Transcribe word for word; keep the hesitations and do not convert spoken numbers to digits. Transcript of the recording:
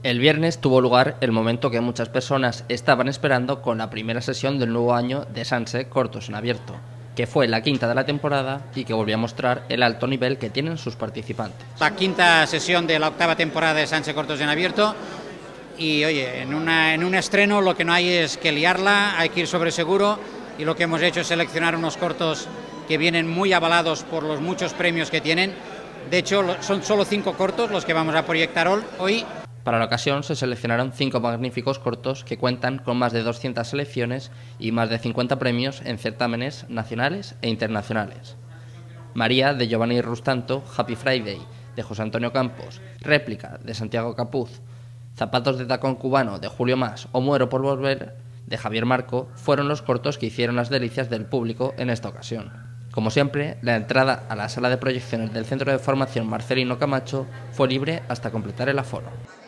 El viernes tuvo lugar el momento que muchas personas estaban esperando con la primera sesión del nuevo año de Sanse Cortos en Abierto, que fue la quinta de la temporada y que volvió a mostrar el alto nivel que tienen sus participantes. La quinta sesión de la octava temporada de Sanse Cortos en Abierto y oye, en, una, en un estreno lo que no hay es que liarla, hay que ir sobre seguro y lo que hemos hecho es seleccionar unos cortos que vienen muy avalados por los muchos premios que tienen. De hecho, son solo cinco cortos los que vamos a proyectar hoy. Para la ocasión se seleccionaron cinco magníficos cortos que cuentan con más de doscientas selecciones y más de cincuenta premios en certámenes nacionales e internacionales. María, de Giovanni Rustanto, Happy Friday, de José Antonio Campos, Réplica, de Santiago Capuz, Zapatos de tacón cubano, de Julio Mas, o Muero por volver, de Javier Marco, fueron los cortos que hicieron las delicias del público en esta ocasión. Como siempre, la entrada a la sala de proyecciones del Centro de Formación Marcelino Camacho fue libre hasta completar el aforo.